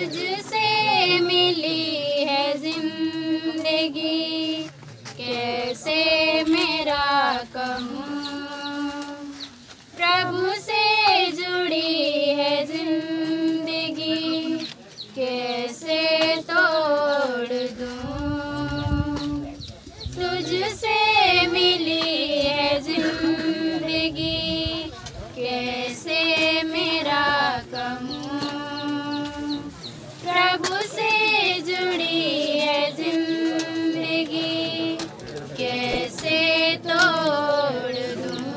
तुझसे मिली है जिंदगी, कैसे मेरा कहूँ। प्रभु से जुड़ी है जिंदगी, कैसे तोड़ दूँ। तुझसे मिली है जिंदगी, कैसे मेरा कहूँ। प्रभु से जुड़ी है जिंदगी, कैसे तोड़ दूँ।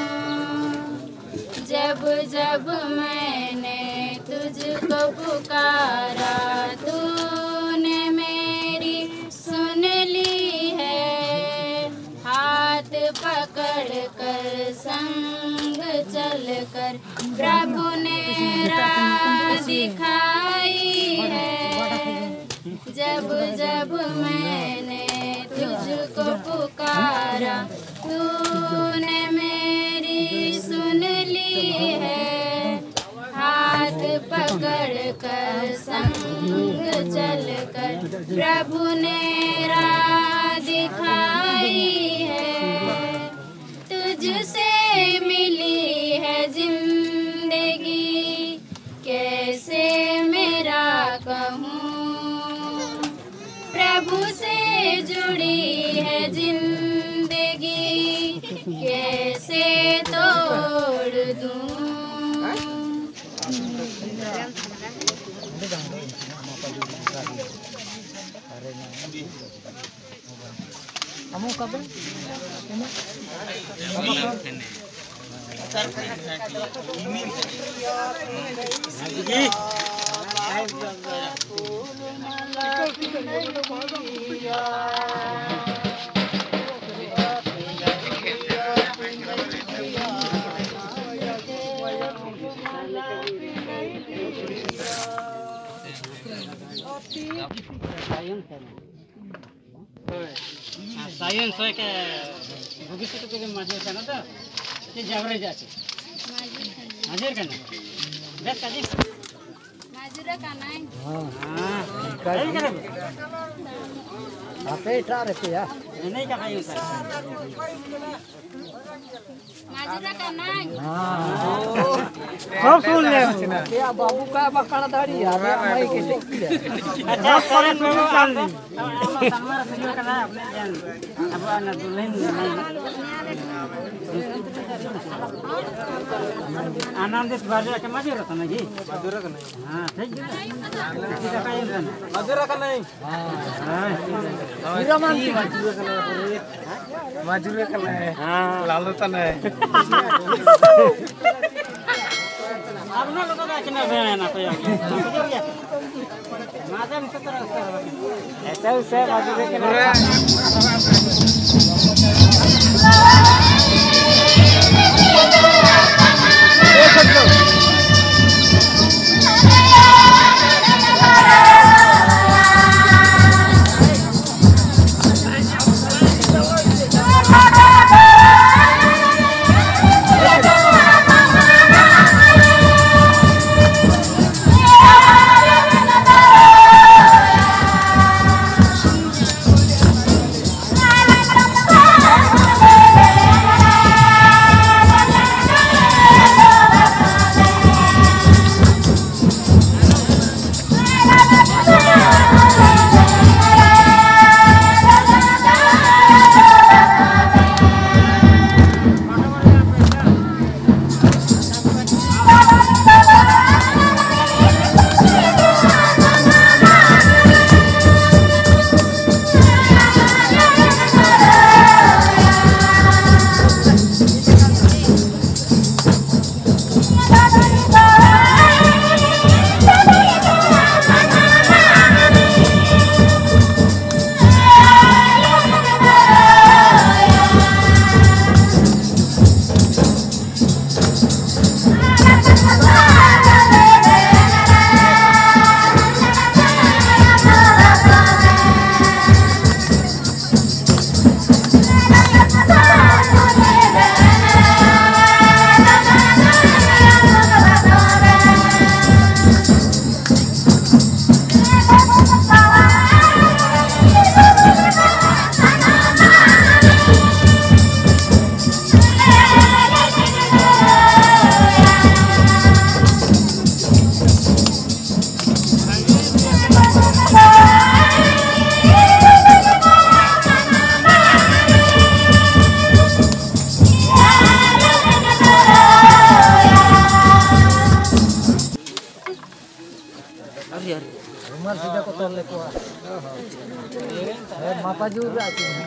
जब जब मैंने तुझको पुकारा, तूने मेरी सुन ली है। हाथ पकड़ कर संग चल कर प्रभु ने राह दिखाई है। जब जब मैंने तुझको पुकारा, तूने मेरी सुन ली है। हाथ पकड़ कर संग चल कर प्रभु ने राह दिखाई है। तुझसे मिली है जिंदगी, कैसे मेरा कहूँ। प्रभु से जुड़ी है जिंदगी, कैसे तोड़ दूँ। सायन सोय के भविष्य के माजे ना तो ते जावरे जाचे माजेर का ना बेस काजी माजुरा का नहीं। हां काजी करे आपे ट्रा रहते यार नहीं का भाई सर माजुरा का नहीं। हां सब सुन ले क्या बाबू का बकरा दाढ़ी यार भाई के टेक अच्छा करन में काल दी हमारा वीडियो का ना अपने जान अब ना दुल्हन आनंद इस बारे में मजे रहता ना जी मधुरा का नहीं। हां ठीक है मधुरा का नहीं। हां हीरा मान मधुरा का नहीं। हां लालू तो नहीं। अब ना लोग का कितना है ना कोई माता में सतर ऐसा उसे मधुरा के Hey! अभी यार रुमाल सीधा को तोड़ ले को मापा जूर आती है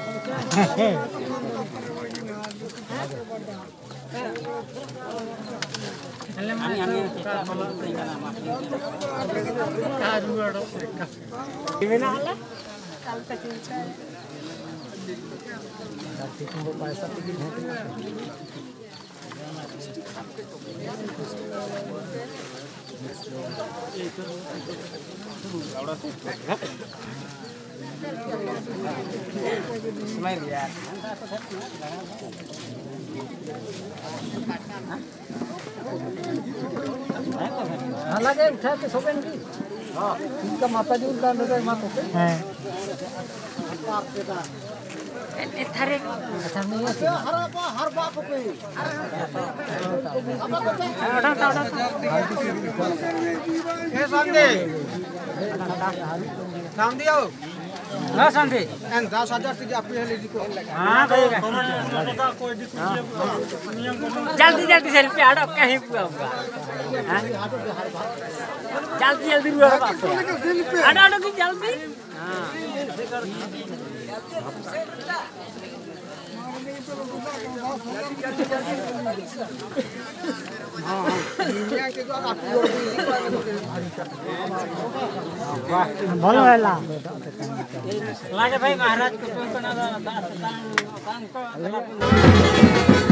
लगे उठा के सोबेन की इनका माता जी उनका अंदर मां को है थारे अच्छा नहीं है हर बाप पे ए संदे संदे आओ हां संदे एन 10000 की आप ले लीजिए हां भाई कोई नियम जल्दी जल्दी सेल्फी आड़ो कहीं पूरा हां जल्दी जल्दी रुआ आड़ो आड़ो की जल्दी हां भलो होला लागे भाई महाराज को कोई बना दान